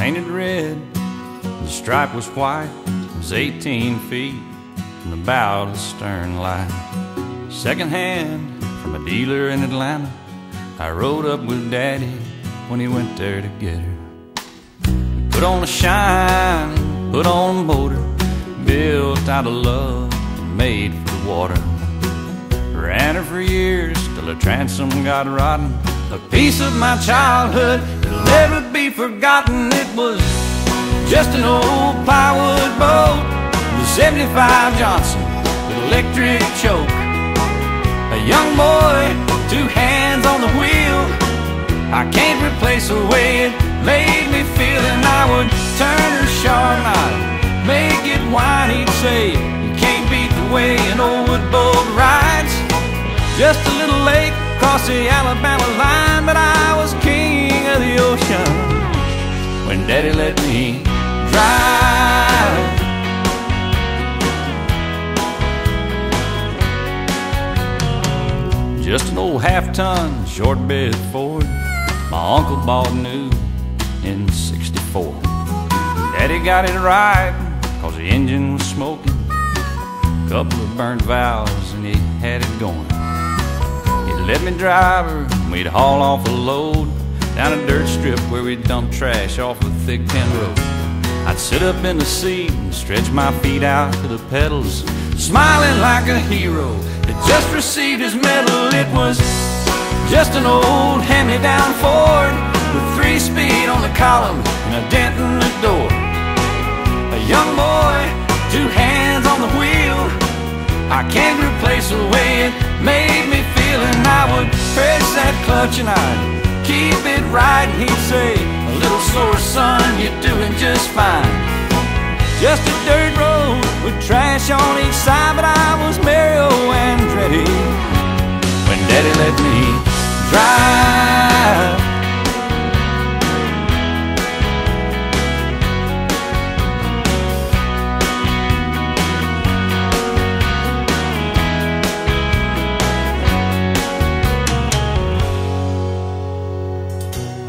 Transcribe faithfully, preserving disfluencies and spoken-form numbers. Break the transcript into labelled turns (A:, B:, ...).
A: painted red, the stripe was white. It was eighteen feet from the bow to the stern line. Second hand from a dealer in Atlanta, I rode up with Daddy when he went there to get her. We put on a shine, put on a motor, built out of love and made for the water. Ran her for years till her transom got rotten. A piece of my childhood that'll never be forgotten. It was just an old plywood boat, the seventy-five Johnson with electric choke. A young boy, two hands on the wheel. I can't replace the way it made me feel. And I would turn her sharp and I'd make it whine. He'd say, you can't beat the way an old wood boat rides. Just a little lake across the Alabama line, but I was king of the ocean when Daddy let me drive. Just an old half-ton short bed Ford my uncle bought new in sixty-four. Daddy got it right cause the engine was smoking, couple of burnt valves and he had it going. He'd let me drive her and we'd haul off a load down a dirt strip where we'd dump trash off a thick tin road. I'd sit up in the seat and stretch my feet out to the pedals, smiling like a hero that just received his medal. It was just an old hand-me-down Ford with three speed on the column and a dent in the door. A young boy, two hands on the wheel. I can't replace the way it made me feel. And I would press that clutch and I'd keep it right. And he'd say, a little slower, son, you're doing just fine. Just a dirt road with trash on each side, but I was merry, oh, and ready when Daddy let me drive.